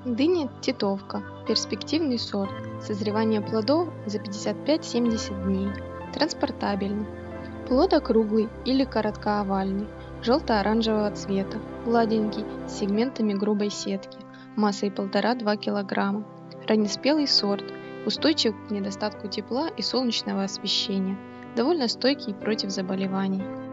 Дыня титовка – перспективный сорт. Созревание плодов за 55-70 дней. Транспортабельный. Плод округлый или короткоовальный, желто-оранжевого цвета, гладенький, с сегментами грубой сетки, массой 1,5–2 кг. Раннеспелый сорт, устойчив к недостатку тепла и солнечного освещения, довольно стойкий против заболеваний.